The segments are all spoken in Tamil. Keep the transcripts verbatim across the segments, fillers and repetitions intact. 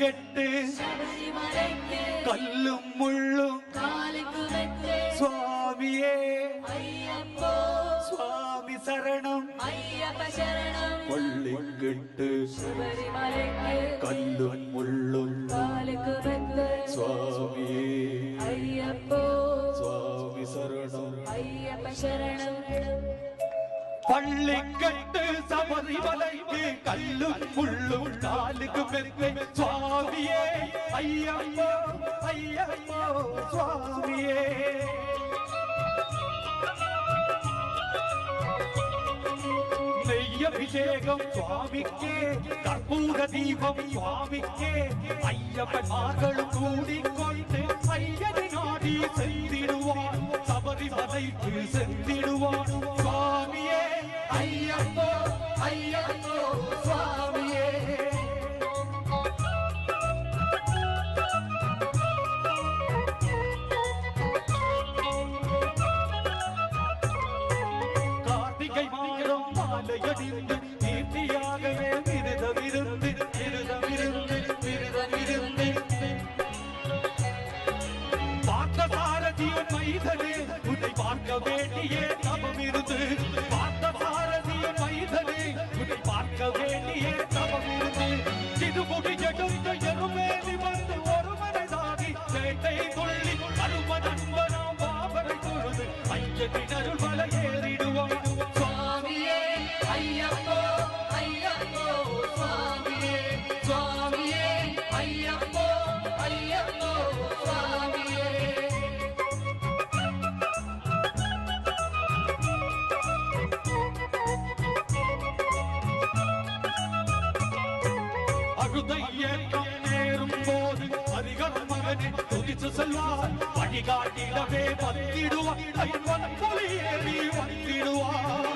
கட்டு கல்லும் முள்ளும் சுவாமியே சுவாமி சரணம் பள்ளி கட்டு கல்லும் முள்ளும் சுவாமியே சுவாமி சரணம் பள்ளிக்கட்டு சபரிமலைக்கு கல்லும் முள்ளும் காலுக்கு மெத்தை சுவாமியே ஐயப்போ ஐயப்போ சுவாமியே நெய்யபிஷேகம் சுவாமிக்கே கற்பூர தீபம் சுவாமிக்கே ஐயப்பன்மார்களும் கூடிக்கொண்டு ஐயனை நாடி சென்றிடுவான் சபரிமலைக்கு சென்றிடுவான் சுவாமியே ஐயப்போ ஐயப்போ சுவாமியே கார்த்திகை மாதம் மாலையடிந்து நீர்த்தியாகவே விரதமிருந்து விரதமிருந்து விரதமிருந்து பார்த்த சாரதியின் மைதனே உன்னை பார்க்க வேண்டியே தவம் இருந்து பார்த்த சாரதியின் மைதனே உன்னை பார்க்க வேண்டியே தவம் இருந்து சிறுமுடி எடுத்த எருமேலி வந்து ஒருவனை சாதி சேட்டை துள்ளி அரும நண்பனாம் பாபரை தொழுது ஐயத்தின் அருள் மலை ஏறிடுவான் சுவாமியே ஐயப்போ ஐயப்போ சுவாமியே சுவாமியே ஐயப்போ ஐயப்போ சுவாமியே அழுதையேற்றம் நேரும் போது அதிகம் மகனை துதித்து செல்வார் வழிகாட்டிடவே வந்திடுவார் ஐவன் புலியேறி வந்திடுவார்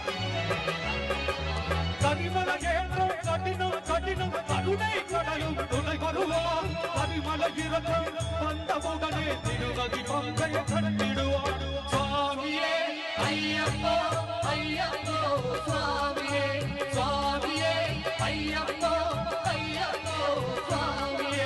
கரிமலை ஏற்றம் கடினம் கடினம் கருணை கடலும் துணை வருவார் கரிமலை இறக்கம் வந்தவுடனே திருநதி பங்கை கண்டிடுவார் சுவாமியே ஐயப்போ ஐயப்போ சுவாமியே சுவாமியே ஐயப்போ ஐயப்போ சுவாமியே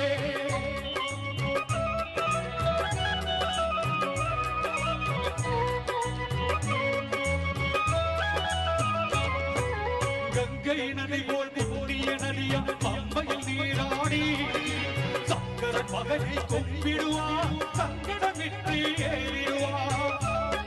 கங்கை நதி போல் புண்ணிய நதியம் பம்பையில் நீராடி சங்கரன் மகனை கும்பிடுவார் சங்கடமின்றி ஏறிடுவார்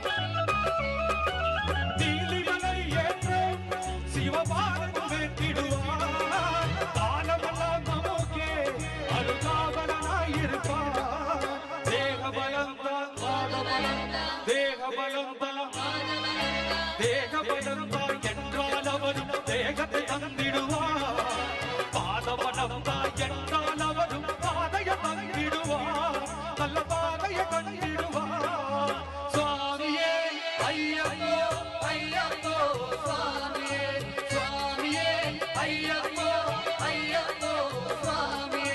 நீலிமலை ஏற்றம் சிவபாரன் வேண்டிடுவார் தானமெல்லாம் நமக்கே அருகாவலனாயிருப்பார் தேகபலந்தான் தேகபலந்தான் தேகபலந்தான் என்றால் அவரும் தேகத்தை தந்திடுவார் பாதபலந்தான் என்றால் அவரும் பாதையை தந்திடுவார் நல்ல பாதையை கண்டிடுவார் சுவாமியே ஐயப்போ ஐயப்போ சுவாமியே சுவாமியே ஐயப்போ ஐயப்போ சுவாமியே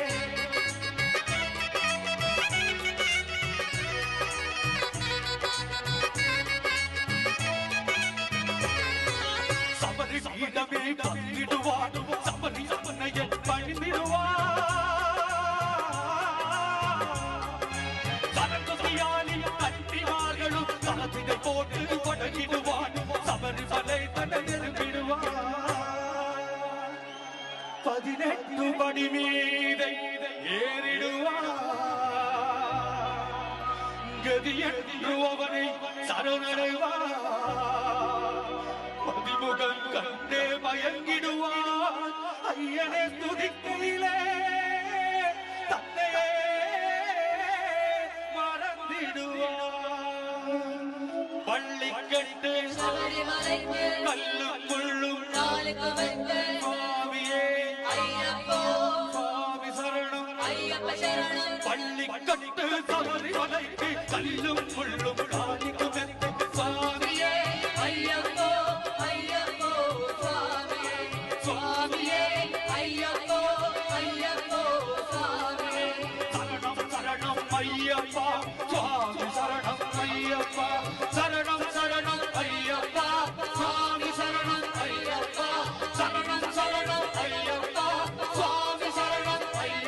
சபரி இடமே பங்கிடுவார் சபரி சமனையை பணிந்திடுவார் சரங்கசியாலி கட்டிமார்களும் சாதிகை போட்டு கொடங்கிடுவார் சபரிமலை தன்னை நெருங்கிடுவார் பதினெட்டு படி மீதை ஏறிடுவார் கதியென்று அவனை சரணடைவார் பதிமுகம் கண்டே மயங்கிடுவார் ஐயனே துதிக்கையிலே தன்னையே மறந்திடுவார் பள்ளிக்கட்டு கல்லும் முள்ளும் சுவாமியே சுவாமி சரணம் பள்ளிக்கட்டு சபரிமலைக்கு கல்லும் முள்ளும் காலிக்கு மெத்தை சுவாமியே ஐயப்போ ஐயப்போ சுவாமியே சுவாமியே ஐயப்போ ஐயப்போ சுவாமியே சரணம் சரணம் ஐயப்பா சுவாமி சரணம் ஐயப்பா சரணம் சரணம் ஐயப்பா சுவாமி சரணம் ஐயப்பா சரணம் சரணம் ஐயப்பா சுவாமி சரணம் ஐயப்பா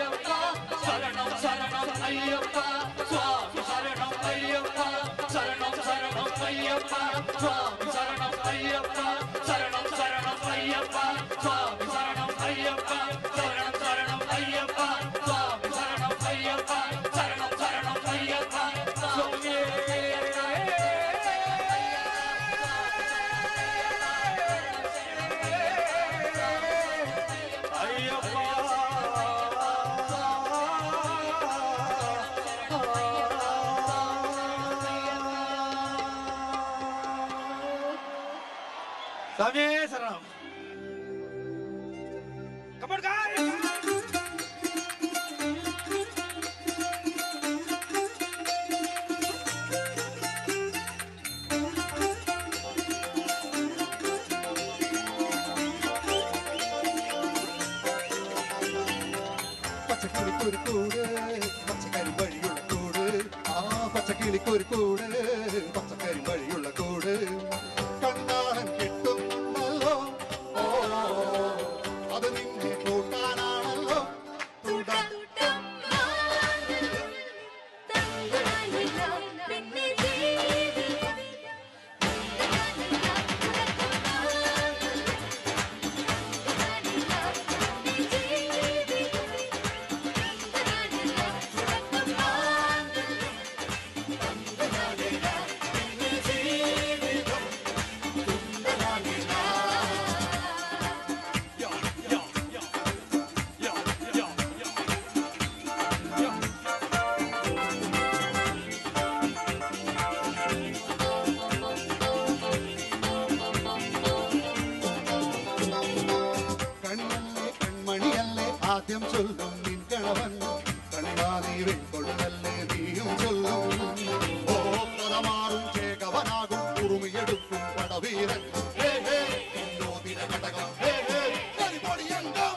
സ്വാമിയേ ശരണം. Come on, guys. പച്ചക്കിളിക്കൊരു കൂട് പച്ചക്കറി വഴിയുള്ള കൂട് ആ പച്ചക്കിളിക്കൊരു കൂട് പച്ചക്കറി വഴിയുള്ള കൂട് കണ്ടാടൻ കിട്ടുന്നല്ലോ ഓ അത് നിന്നെ കൂട്ടാനാണല്ലോ ആദ്യം ചൊല്ലും നിൻ കിഴവൻ കണിവാനീവൻ കൊടുക്കല്ലേ നീയും ചൊല്ലും ഓ പദമാറും ചേകവനാകും ഉറുമിയെടുക്കും പടവീരൻ ഘടകം പരിപൊടിയങ്കം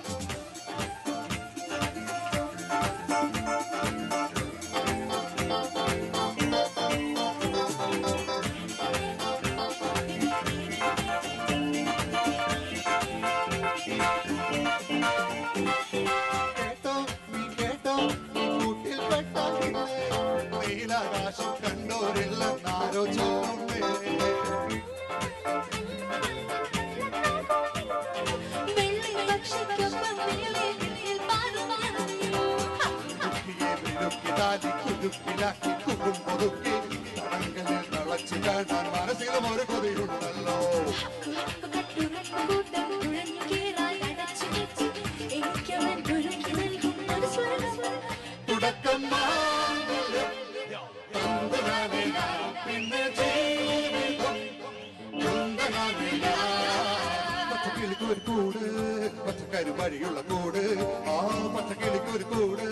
നീലാകാശം കണ്ടോരില്ലെന്നാരോ ചൊല്ലുന്നേ കുതുക്കിലാക്കി കുറും ഒതുക്കി തടങ്കലിൽ തളച്ചു കാണാൻ മനസ്സിലും ഒരു കൊതിയുണ്ടല്ലോ തുടക്കം പച്ചക്കിളിക്കൊരു കൂട് പച്ചക്കറി വഴിയുള്ള കൂട് ആ പച്ചക്കിളിക്കൊരു കൂട്